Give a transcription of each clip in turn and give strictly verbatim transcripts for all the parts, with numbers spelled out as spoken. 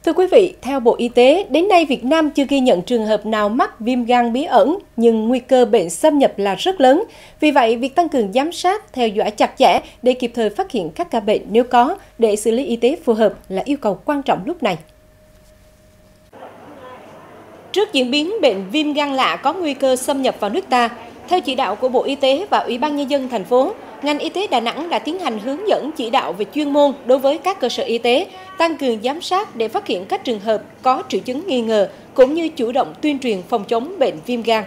Thưa quý vị, theo Bộ Y tế, đến nay Việt Nam chưa ghi nhận trường hợp nào mắc viêm gan bí ẩn, nhưng nguy cơ bệnh xâm nhập là rất lớn. Vì vậy, việc tăng cường giám sát, theo dõi chặt chẽ để kịp thời phát hiện các ca bệnh nếu có, để xử lý y tế phù hợp là yêu cầu quan trọng lúc này. Trước diễn biến bệnh viêm gan lạ có nguy cơ xâm nhập vào nước ta, theo chỉ đạo của Bộ Y tế và Ủy ban Nhân dân thành phố, ngành y tế Đà Nẵng đã tiến hành hướng dẫn chỉ đạo về chuyên môn đối với các cơ sở y tế, tăng cường giám sát để phát hiện các trường hợp có triệu chứng nghi ngờ, cũng như chủ động tuyên truyền phòng chống bệnh viêm gan.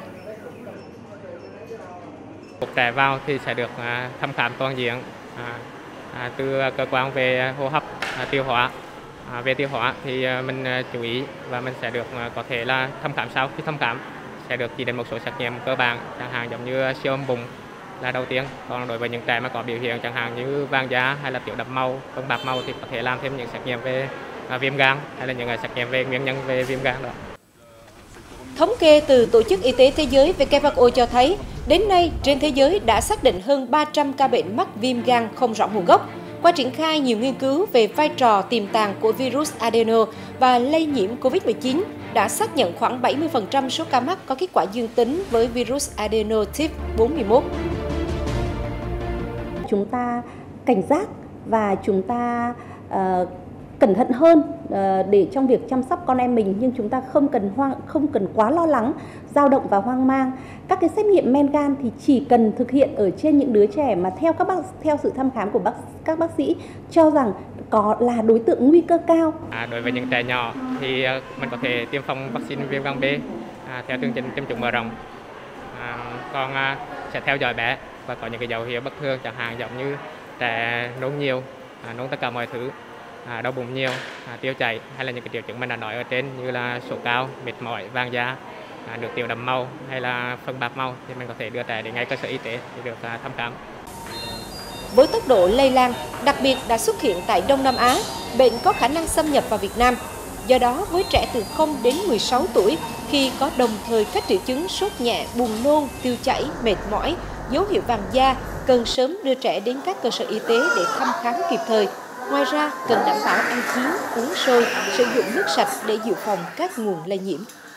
Trẻ vào thì sẽ được thăm khám toàn diện từ cơ quan về hô hấp, tiêu hóa. Về tiêu hóa thì mình chú ý và mình sẽ được có thể là thăm khám sau khi thăm khám sẽ được chỉ định một số xét nghiệm cơ bản, chẳng hạn giống như siêu âm bụng là đầu tiên. Còn đối với những trẻ mà có biểu hiện chẳng hạn như vàng da hay là tiểu đậm màu, phân bạc màu thì có thể làm thêm những xét nghiệm về viêm gan hay là những xét nghiệm về nguyên nhân về viêm gan đó. Thống kê từ Tổ chức Y tế Thế giới W H O cho thấy, đến nay trên thế giới đã xác định hơn ba trăm ca bệnh mắc viêm gan không rõ nguồn gốc. Qua triển khai nhiều nghiên cứu về vai trò tiềm tàng của virus adeno và lây nhiễm Covid mười chín, đã xác nhận khoảng bảy mươi phần trăm số ca mắc có kết quả dương tính với virus adeno type bốn mươi mốt. Chúng ta cảnh giác và chúng ta uh, cẩn thận hơn uh, để trong việc chăm sóc con em mình, nhưng chúng ta không cần hoang, không cần quá lo lắng, dao động và hoang mang. Các cái xét nghiệm men gan thì chỉ cần thực hiện ở trên những đứa trẻ mà theo các bác theo sự thăm khám của bác, các bác sĩ cho rằng có là đối tượng nguy cơ cao. À, đối với những trẻ nhỏ thì mình có thể tiêm phòng vaccine viêm gan B à, theo chương trình tiêm chủng mở rộng. À, còn à, sẽ theo dõi bé và có những cái dấu hiệu bất thường, chẳng hạn giống như trẻ nôn nhiều, à, nôn tất cả mọi thứ, à, đau bụng nhiều, à, tiêu chảy, hay là những cái triệu chứng mình đã nói ở trên như là sốt cao, mệt mỏi, vàng da, à, nước tiểu đậm màu hay là phân bạc màu thì mình có thể đưa trẻ đến ngay cơ sở y tế để được à, thăm khám. Với tốc độ lây lan, đặc biệt đã xuất hiện tại Đông Nam Á, bệnh có khả năng xâm nhập vào Việt Nam. Do đó, với trẻ từ không đến mười sáu tuổi, khi có đồng thời các triệu chứng sốt nhẹ, buồn nôn, tiêu chảy, mệt mỏi, dấu hiệu vàng da, cần sớm đưa trẻ đến các cơ sở y tế để thăm khám kịp thời. Ngoài ra, cần đảm bảo ăn chín, uống sôi, sử dụng nước sạch để dự phòng các nguồn lây nhiễm.